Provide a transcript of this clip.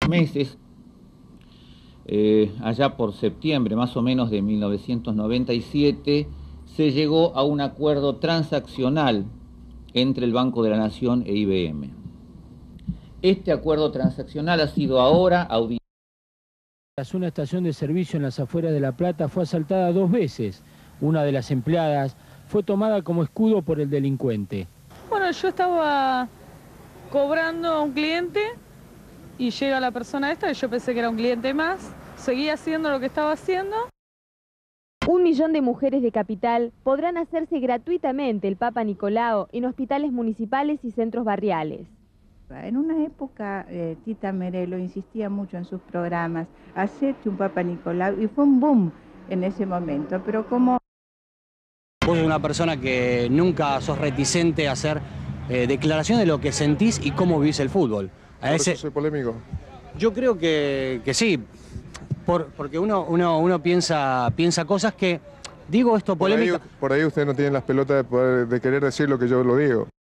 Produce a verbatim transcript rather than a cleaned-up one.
meses, eh, allá por septiembre más o menos de mil novecientos noventa y siete, se llegó a un acuerdo transaccional entre el Banco de la Nación e I B M. Este acuerdo transaccional ha sido ahora auditado. Una estación de servicio en las afueras de La Plata fue asaltada dos veces. Una de las empleadas fue tomada como escudo por el delincuente. Bueno, yo estaba cobrando a un cliente y llega la persona esta, y yo pensé que era un cliente más. Seguía haciendo lo que estaba haciendo. Un millón de mujeres de Capital podrán hacerse gratuitamente el Papa Nicolau en hospitales municipales y centros barriales. En una época, eh, Tita Merelo insistía mucho en sus programas, hacerte un Papa Nicolau, y fue un boom en ese momento, pero como... Vos sos una persona que nunca sos reticente a hacer eh, declaraciones de lo que sentís y cómo vivís el fútbol. A ¿Por ese... eso soy polémico? Yo creo que, que sí, por, porque uno, uno, uno piensa, piensa cosas que, digo esto polémica... Por ahí, por ahí ustedes no tienen las pelotas de, poder, de querer decir lo que yo lo digo.